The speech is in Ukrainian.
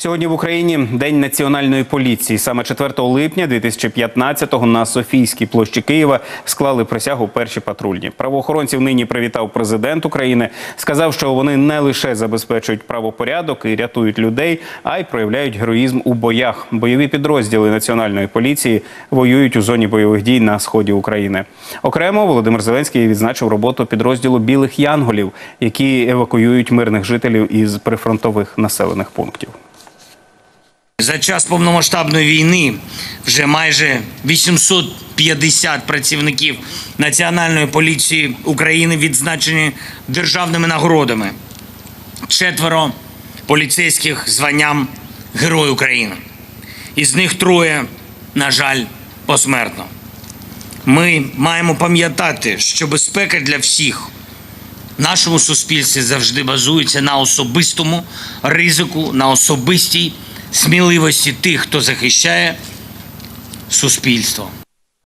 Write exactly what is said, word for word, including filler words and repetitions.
Сьогодні в Україні День національної поліції. Саме четвертого липня дві тисячі п'ятнадцятого на Софійській площі Києва склали присягу перші патрульні. Правоохоронців нині привітав президент України. Сказав, що вони не лише забезпечують правопорядок і рятують людей, а й проявляють героїзм у боях. Бойові підрозділи національної поліції воюють у зоні бойових дій на сході України. Окремо Володимир Зеленський відзначив роботу підрозділу «Білих янголів», які евакуюють мирних жителів із прифронтових населених пунктів. За час повномасштабної війни вже майже вісімсот п'ятдесят працівників Національної поліції України відзначені державними нагородами. Четверо поліцейських званням Герой України. Із них троє, на жаль, посмертно. Ми маємо пам'ятати, що безпека для всіх в нашому суспільстві завжди базується на особистому ризику, на особистій сміливості тих, хто захищає суспільство.